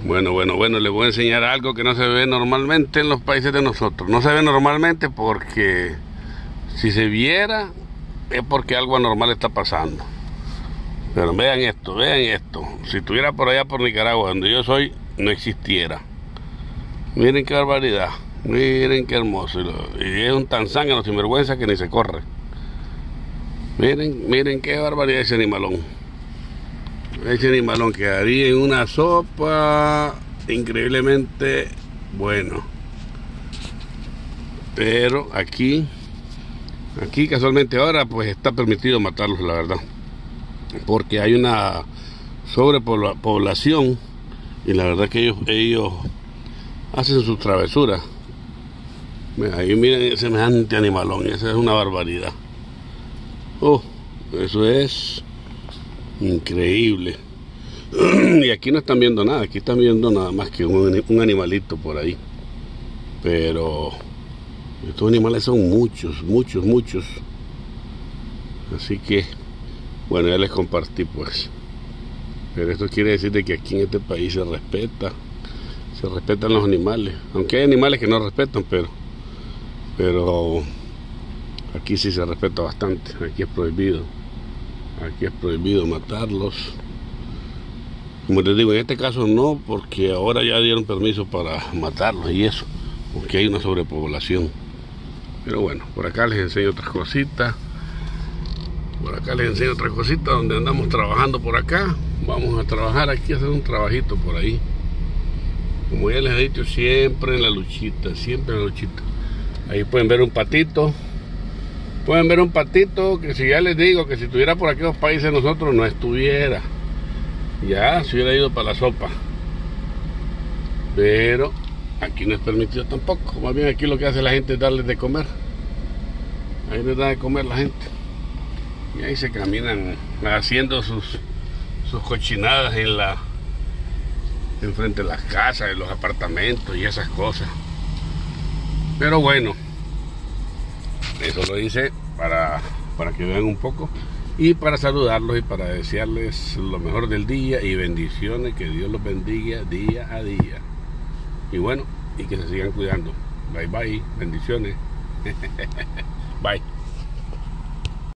Bueno, les voy a enseñar algo que no se ve normalmente en los países de nosotros. No se ve normalmente porque si se viera es porque algo anormal está pasando. Pero vean esto. Si estuviera por allá por Nicaragua, donde yo soy, no existiera. Miren qué barbaridad, miren qué hermoso. Y es un tan zángano sinvergüenza que ni se corre. Miren qué barbaridad ese animalón. Ese animalón quedaría en una sopa increíblemente bueno. Pero aquí casualmente ahora pues está permitido matarlos, la verdad. Porque hay una sobrepoblación y la verdad que ellos hacen sus travesuras. Ahí miren semejante animalón, esa es una barbaridad. Eso es increíble. Y aquí no están viendo nada, aquí están viendo nada más que un animalito por ahí. Pero estos animales son muchos. Así que, bueno, ya les compartí pues. Pero esto quiere decir de que aquí en este país se respetan los animales. Aunque hay animales que no respetan, pero aquí sí se respeta bastante. Aquí es prohibido matarlos. Como les digo, en este caso no, porque ahora ya dieron permiso para matarlos y eso, porque hay una sobrepoblación. Pero bueno, por acá les enseño otras cositas. Donde andamos trabajando por acá. Vamos a trabajar aquí, a hacer un trabajito por ahí. Como ya les he dicho, siempre en la luchita. Ahí pueden ver un patito. Que si ya les digo que si estuviera por aquellos países nosotros no estuviera. Ya se hubiera ido para la sopa. Pero aquí no es permitido tampoco. Más bien aquí lo que hace la gente es darles de comer. Ahí les da de comer la gente. Y ahí se caminan haciendo sus cochinadas enfrente de las casas, de los apartamentos y esas cosas. Pero bueno, eso lo hice para que vean un poco y para saludarlos y para desearles lo mejor del día y bendiciones, que Dios los bendiga día a día. Y bueno, y que se sigan cuidando. Bye, bendiciones. Bye.